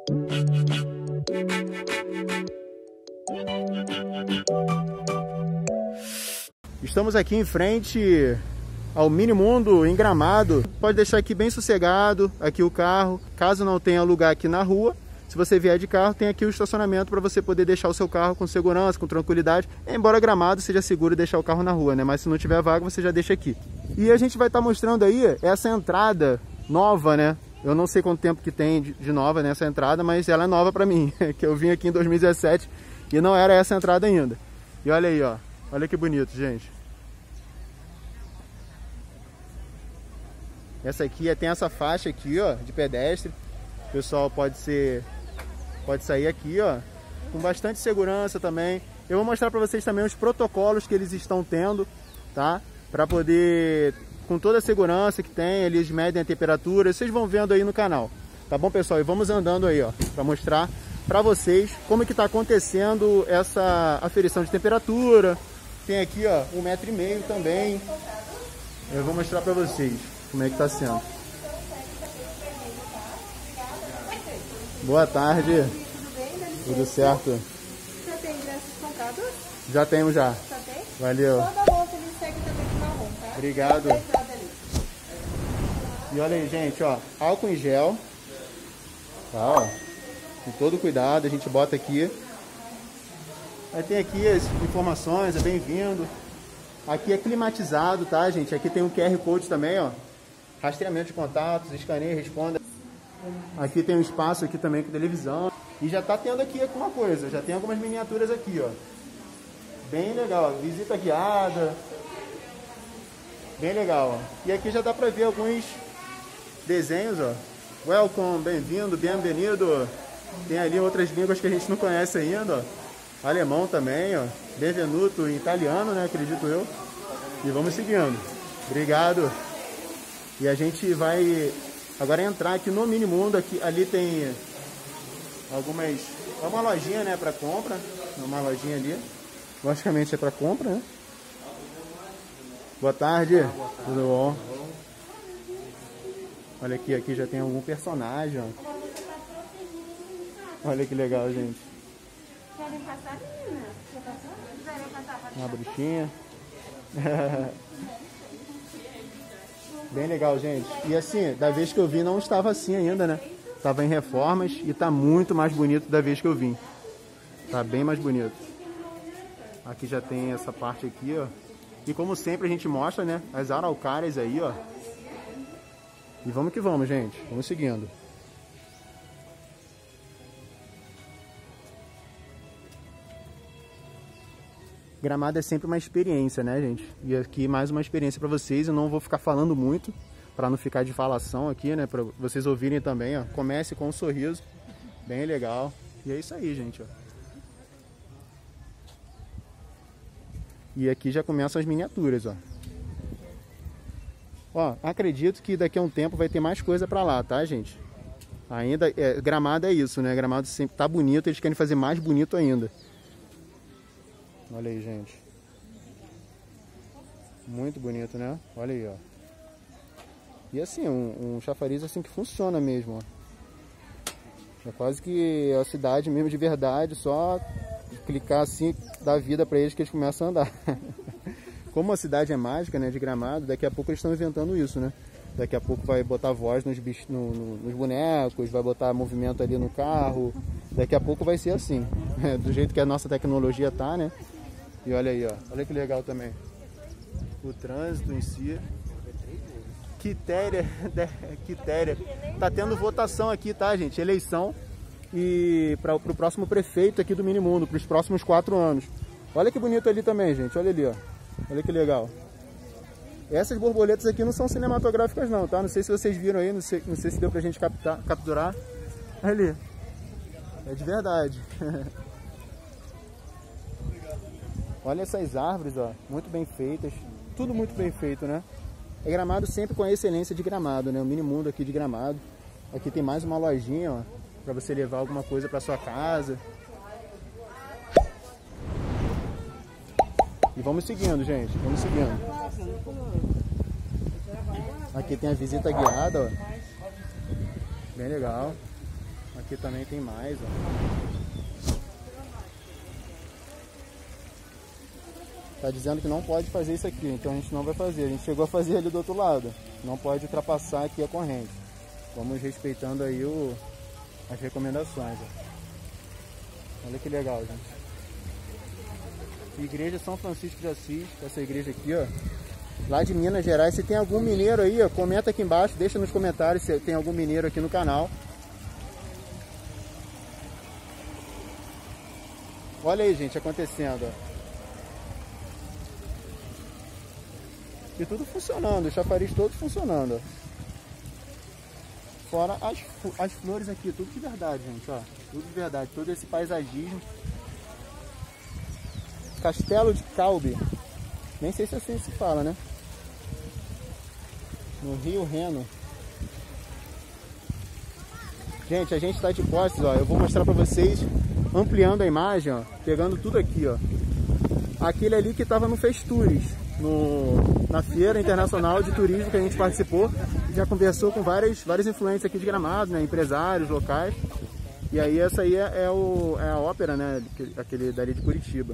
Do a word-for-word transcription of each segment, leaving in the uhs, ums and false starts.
Estamos aqui em frente ao Minimundo em Gramado. Pode deixar aqui bem sossegado, aqui o carro. Caso não tenha lugar aqui na rua, se você vier de carro, tem aqui o estacionamento para você poder deixar o seu carro com segurança, com tranquilidade. Embora Gramado seja seguro deixar o carro na rua, né? Mas se não tiver vaga, você já deixa aqui. E a gente vai estar mostrando aí essa entrada nova, né? Eu não sei quanto tempo que tem de nova nessa entrada, mas ela é nova para mim, que eu vim aqui em dois mil e dezessete e não era essa entrada ainda. E olha aí, ó. Olha que bonito, gente. Essa aqui tem essa faixa aqui, ó, de pedestre. O pessoal pode ser, pode sair aqui, ó, com bastante segurança também. Eu vou mostrar para vocês também os protocolos que eles estão tendo, tá? Para poder, com toda a segurança que tem, eles medem a temperatura. Vocês vão vendo aí no canal, tá bom, pessoal? E vamos andando aí, ó, para mostrar para vocês como que tá acontecendo essa aferição de temperatura. Tem aqui, ó, um metro e meio também. Eu vou mostrar para vocês como é que tá sendo. Boa tarde. Tudo bem? Tudo certo? Já tem ingressos comprados? Já temos já. Já tem? Valeu. Toda bolsa ele segue também com marrom, tá? Obrigado. E olha aí, gente, ó, álcool em gel. Tá, ó. Com todo cuidado, a gente bota aqui. Aí tem aqui as informações, é bem-vindo. Aqui é climatizado, tá, gente? Aqui tem um Q R Code também, ó. Rastreamento de contatos, escaneia, responda. Aqui tem um espaço aqui também com televisão. E já tá tendo aqui alguma coisa, já tem algumas miniaturas aqui, ó. Bem legal, ó. Visita guiada. Bem legal, ó. E aqui já dá pra ver alguns desenhos, ó. Welcome, bem-vindo, bem-vindo. Tem ali outras línguas que a gente não conhece ainda, ó. Alemão também, ó. Benvenuto em italiano, né? Acredito eu. E vamos seguindo. Obrigado. E a gente vai agora entrar aqui no Minimundo. Aqui, ali tem algumas... É uma lojinha, né? Para compra. É uma lojinha ali. Logicamente é para compra, né? Boa tarde. Boa tarde. Tudo bom? Olha aqui, aqui já tem algum personagem, ó. Olha que legal, gente. Querem passar, menina? Quer passar? Quiserem passar, pode Uma bruxinha. Bem legal, gente. E assim, da vez que eu vim não estava assim ainda, né? Tava em reformas e tá muito mais bonito da vez que eu vim. Tá bem mais bonito. Aqui já tem essa parte aqui, ó. E como sempre a gente mostra, né? As araucárias aí, ó. E vamos que vamos, gente. Vamos seguindo. Gramado é sempre uma experiência, né, gente? E aqui mais uma experiência para vocês. Eu não vou ficar falando muito, para não ficar de falação aqui, né? Para vocês ouvirem também, ó. Comece com um sorriso. Bem legal. E é isso aí, gente, ó. E aqui já começam as miniaturas, ó. Ó, acredito que daqui a um tempo vai ter mais coisa para lá, tá, gente? Ainda, é, Gramado é isso, né? Gramado sempre tá bonito, eles querem fazer mais bonito ainda. Olha aí, gente. Muito bonito, né? Olha aí, ó. E assim, um, um chafariz assim que funciona mesmo, ó. É quase que a cidade mesmo de verdade, só clicar assim, dar vida pra eles que eles começam a andar. Como a cidade é mágica, né, de Gramado, daqui a pouco eles estão inventando isso, né? Daqui a pouco vai botar voz nos, bichos, no, no, nos bonecos, vai botar movimento ali no carro. Daqui a pouco vai ser assim, do jeito que a nossa tecnologia tá, né? E olha aí, ó. Olha que legal também. O trânsito em si. Quitéria. Quitéria. Tá tendo votação aqui, tá, gente? Eleição. E para o próximo prefeito aqui do Minimundo, para os próximos quatro anos. Olha que bonito ali também, gente. Olha ali, ó. Olha que legal. Essas borboletas aqui não são cinematográficas não, tá? Não sei se vocês viram aí, não sei, não sei se deu pra gente captar, capturar. Ali. É de verdade. Olha essas árvores, ó, muito bem feitas, tudo muito bem feito, né? É Gramado sempre com a excelência de Gramado, né? O Minimundo aqui de Gramado. Aqui tem mais uma lojinha, ó, para você levar alguma coisa para sua casa. E vamos seguindo, gente, vamos seguindo. Aqui tem a visita guiada, ó. Bem legal. Aqui também tem mais, ó. Tá dizendo que não pode fazer isso aqui, então a gente não vai fazer. A gente chegou a fazer ali do outro lado. Não pode ultrapassar aqui a corrente. Vamos respeitando aí o, as recomendações, ó. Olha que legal, gente. Igreja São Francisco de Assis, essa igreja aqui, ó. Lá de Minas Gerais. Se tem algum mineiro aí, ó, comenta aqui embaixo, deixa nos comentários se tem algum mineiro aqui no canal. Olha aí, gente, acontecendo, ó. E tudo funcionando, os chafariz todos funcionando, ó. Fora as, as flores aqui, tudo de verdade, gente, ó. Tudo de verdade, todo esse paisagismo. Castelo de Calbe. Nem sei se assim se fala, né? No Rio Reno. Gente, a gente está de costas, ó. Eu vou mostrar para vocês, ampliando a imagem, ó. Pegando tudo aqui, ó. Aquele ali que estava no Festures, no, na Feira Internacional de Turismo que a gente participou. Já conversou com várias, várias influências aqui de Gramado, né? Empresários locais. E aí essa aí é, é, o, é a ópera, né? Aquele dali de Curitiba.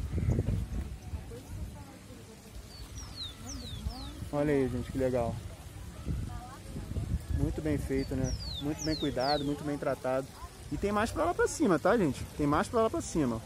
Olha aí, gente, que legal. Muito bem feito, né? Muito bem cuidado, muito bem tratado. E tem mais pra lá pra cima, tá, gente? Tem mais pra lá pra cima.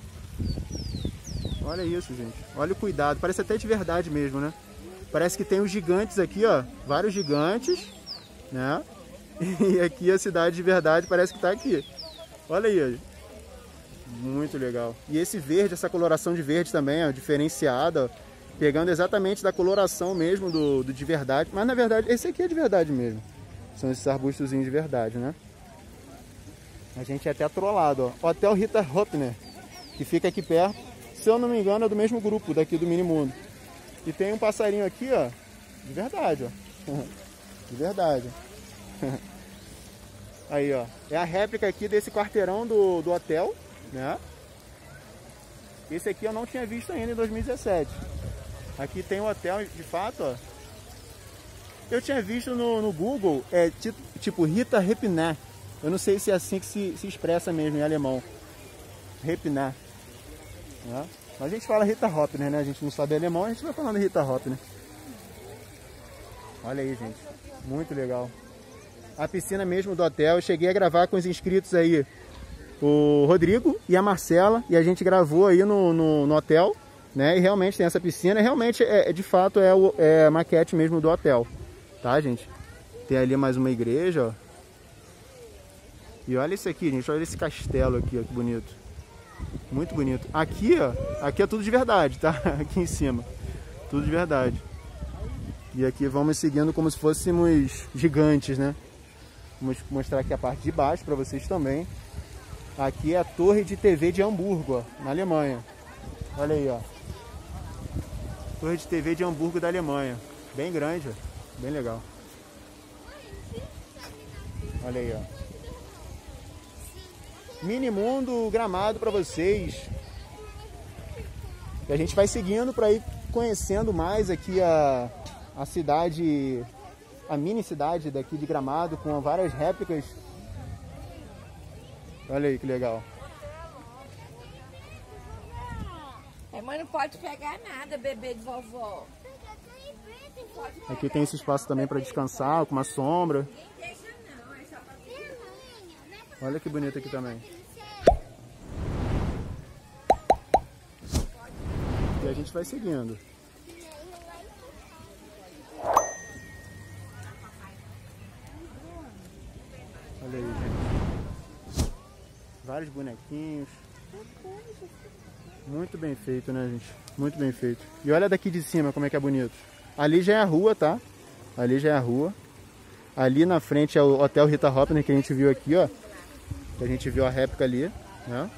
Olha isso, gente. Olha o cuidado. Parece até de verdade mesmo, né? Parece que tem os gigantes aqui, ó. Vários gigantes, né? E aqui a cidade de verdade parece que tá aqui. Olha aí, ó. Muito legal. E esse verde, essa coloração de verde também, ó, diferenciada, ó. Pegando exatamente da coloração mesmo do, do de verdade. Mas na verdade, esse aqui é de verdade mesmo. São esses arbustozinhos de verdade, né? A gente é até trollado, ó. Hotel Rita Hopner, que fica aqui perto. Se eu não me engano, é do mesmo grupo daqui do Minimundo. E tem um passarinho aqui, ó. De verdade, ó. De verdade. Aí, ó. É a réplica aqui desse quarteirão do, do hotel, né? Esse aqui eu não tinha visto ainda em dois mil e dezessete. Aqui tem um hotel, de fato, ó. Eu tinha visto no, no Google, é tipo, tipo Rita Hopner. Eu não sei se é assim que se, se expressa mesmo em alemão. Hopner. Né? Mas a gente fala Rita Hopner, né? A gente não sabe alemão, a gente vai falando Rita Hopner. Olha aí, gente. Muito legal. A piscina mesmo do hotel. Eu cheguei a gravar com os inscritos aí, o Rodrigo e a Marcela. E a gente gravou aí no, no, no hotel. Né? E realmente tem essa piscina, realmente é, de fato é, o, é a maquete mesmo do hotel, tá, gente? Tem ali mais uma igreja, ó. E olha isso aqui, gente, olha esse castelo aqui, ó, que bonito. Muito bonito. Aqui, ó, aqui é tudo de verdade, tá? Aqui em cima, tudo de verdade. E aqui vamos seguindo como se fôssemos gigantes, né? Vamos mostrar aqui a parte de baixo para vocês também. Aqui é a torre de T V de Hamburgo, ó, na Alemanha. Olha aí, ó. Torre de T V de Hamburgo da Alemanha. Bem grande, ó. Bem legal. Olha aí, ó. Minimundo Gramado para vocês. E a gente vai seguindo para ir conhecendo mais aqui a, a cidade, a mini cidade daqui de Gramado, com várias réplicas. Olha aí que legal. Mãe, não pode pegar nada, bebê de vovó. Aqui tem esse espaço também para descansar, com uma sombra. Olha que bonito aqui também. E a gente vai seguindo. Olha aí, gente. Vários bonequinhos. Muito bem feito, né, gente? Muito bem feito. E olha daqui de cima como é que é bonito. Ali já é a rua, tá? Ali já é a rua. Ali na frente é o Hotel Rita Hopner que a gente viu aqui, ó. Que a gente viu a réplica ali, né?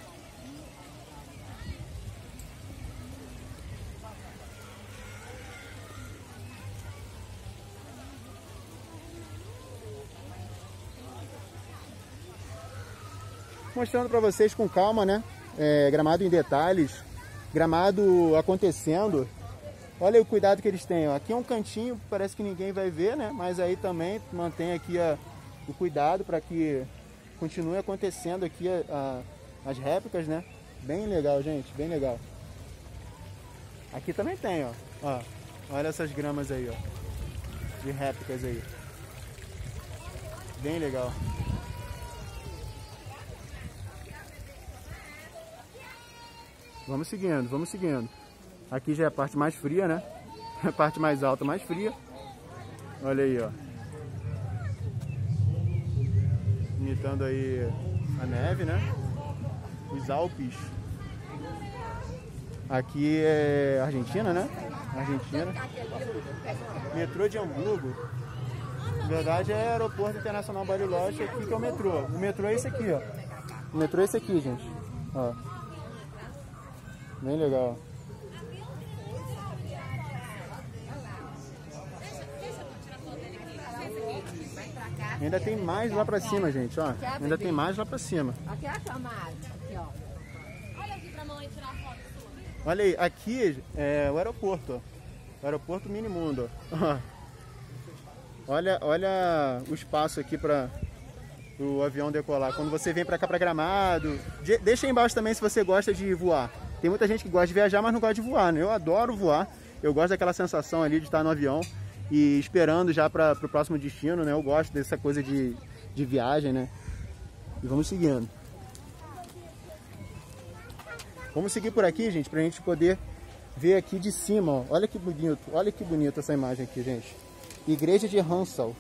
Mostrando pra vocês com calma, né? É, Gramado em detalhes, Gramado acontecendo. Olha o cuidado que eles têm, ó. Aqui é um cantinho, parece que ninguém vai ver, né? Mas aí também mantém aqui a, o cuidado para que continue acontecendo aqui a, a, as réplicas, né? Bem legal, gente, bem legal. Aqui também tem, ó. Ó, olha essas gramas aí, ó, de réplicas aí. Bem legal. Vamos seguindo, vamos seguindo. Aqui já é a parte mais fria, né? A parte mais alta, mais fria. Olha aí, ó. Imitando aí a neve, né? Os Alpes. Aqui é Argentina, né? Argentina. Metrô de Hamburgo. Na verdade é Aeroporto Internacional Bariloche, aqui que é o metrô. O metrô é esse aqui, ó. O metrô é esse aqui, gente. Ó. Bem legal. Ainda tem mais lá pra cima, gente, ó. Ainda tem mais lá pra cima. Aqui é a camada. Aqui, ó. Olha aqui pra mãe tirar foto sua. Olha aí, aqui é o aeroporto, ó. O aeroporto Minimundo, ó. Olha, olha o espaço aqui para o avião decolar. Quando você vem para cá, para Gramado, de, deixa aí embaixo também se você gosta de voar. Tem muita gente que gosta de viajar, mas não gosta de voar, né? Eu adoro voar. Eu gosto daquela sensação ali de estar no avião e esperando já para o próximo destino, né? Eu gosto dessa coisa de, de viagem, né? E vamos seguindo. Vamos seguir por aqui, gente, para a gente poder ver aqui de cima, ó. Olha que bonito, olha que bonito essa imagem aqui, gente. Igreja de Hansel.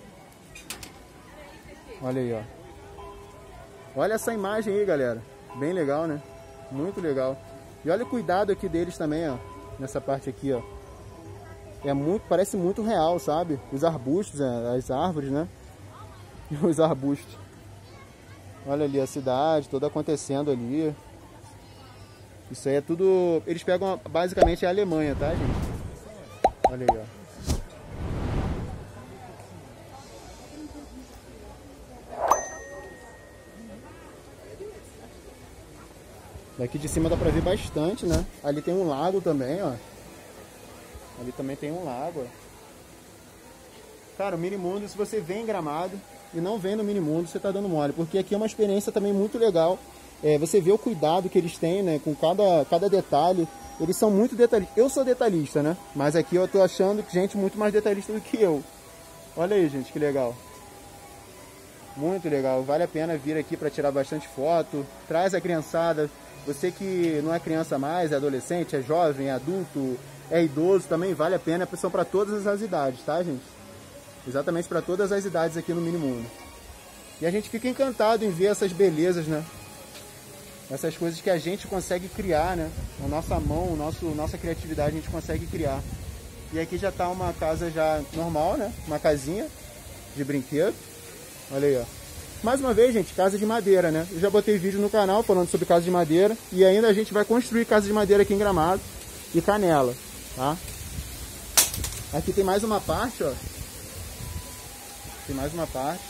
Olha aí, ó. Olha essa imagem aí, galera. Bem legal, né? Muito legal. E olha o cuidado aqui deles também, ó. Nessa parte aqui, ó. É muito, parece muito real, sabe? Os arbustos, as árvores, né? Os arbustos. Olha ali a cidade, toda acontecendo ali. Isso aí é tudo... Eles pegam basicamente a Alemanha, tá, gente? Olha aí, ó. Daqui de cima dá pra ver bastante, né? Ali tem um lago também, ó. Ali também tem um lago, ó. Cara, o Minimundo, se você vem em Gramado e não vem no Minimundo, você tá dando mole. Porque aqui é uma experiência também muito legal. É, você vê o cuidado que eles têm, né? Com cada, cada detalhe. Eles são muito detalhistas. Eu sou detalhista, né? Mas aqui eu tô achando gente muito mais detalhista do que eu. Olha aí, gente, que legal. Muito legal. Vale a pena vir aqui para tirar bastante foto. Traz a criançada. Você que não é criança mais, é adolescente, é jovem, é adulto, é idoso, também vale a pena. São para todas as idades, tá, gente? Exatamente para todas as idades aqui no Minimundo. E a gente fica encantado em ver essas belezas, né? Essas coisas que a gente consegue criar, né? A nossa mão, nosso, nossa criatividade a gente consegue criar. E aqui já tá uma casa já normal, né? Uma casinha de brinquedo. Olha aí, ó. Mais uma vez, gente, casa de madeira, né? Eu já botei vídeo no canal falando sobre casa de madeira. E ainda a gente vai construir casa de madeira aqui em Gramado e Canela, tá? Aqui tem mais uma parte, ó. Tem mais uma parte.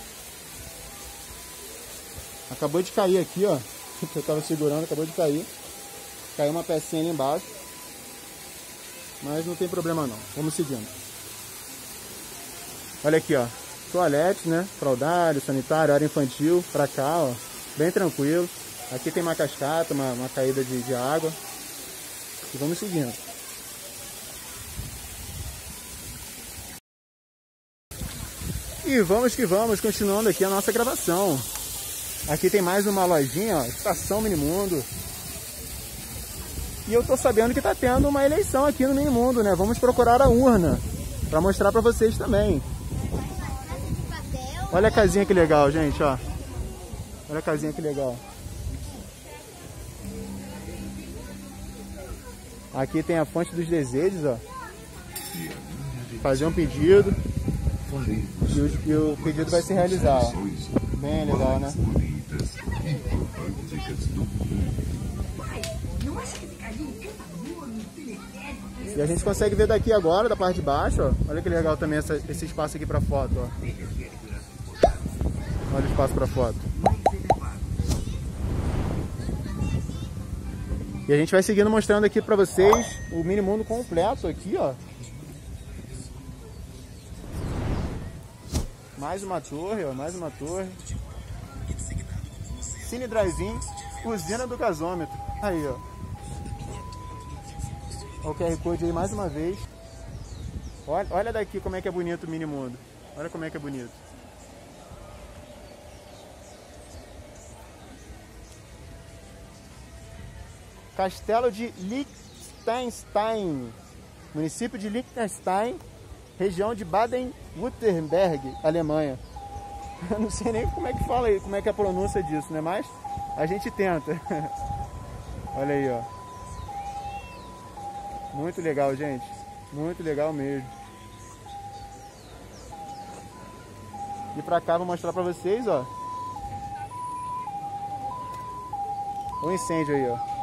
Acabou de cair aqui, ó. Eu tava segurando, acabou de cair. Caiu uma pecinha ali embaixo. Mas não tem problema não. Vamos seguindo. Olha aqui, ó. Toalete, né? Fraldário, sanitário, área infantil. Pra cá, ó. Bem tranquilo. Aqui tem uma cascata, uma, uma caída de, de água. E vamos seguindo. E vamos que vamos, continuando aqui a nossa gravação. Aqui tem mais uma lojinha, ó. Estação Minimundo. E eu tô sabendo que tá tendo uma eleição aqui no Minimundo, né? Vamos procurar a urna pra mostrar pra vocês também. Olha a casinha que legal, gente, ó. Olha a casinha que legal. Aqui tem a fonte dos desejos, ó. Fazer um pedido. E o, e o pedido vai se realizar, ó. Bem legal, né? E a gente consegue ver daqui agora, da parte de baixo, ó. Olha que legal também essa, esse espaço aqui pra foto, ó. Olha o espaço para foto. E a gente vai seguindo mostrando aqui para vocês o Minimundo completo aqui, ó. Mais uma torre, ó, mais uma torre. Cine Drive-In, usina do gasômetro. Aí, ó. Olha o Q R Code aí mais uma vez. Olha, olha daqui como é que é bonito o mini mundo. Olha como é que é bonito. Castelo de Liechtenstein, município de Liechtenstein, região de Baden-Württemberg, Alemanha. Eu não sei nem como é que fala aí, como é que é a pronúncia disso, né? Mas a gente tenta. Olha aí, ó. Muito legal, gente. Muito legal mesmo. E pra cá vou mostrar pra vocês, ó. O incêndio aí, ó.